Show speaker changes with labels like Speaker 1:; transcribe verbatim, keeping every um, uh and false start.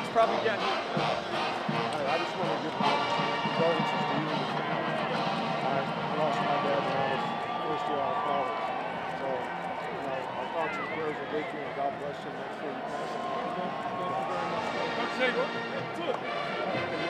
Speaker 1: Coach probably got you.
Speaker 2: I just want to give condolences to you and your family. I lost my dad when I was first year out of college. So, you know, our thoughts and prayers are with you, and God bless you. Make sure you pass it on.
Speaker 1: Thank you very much. Coach Saban.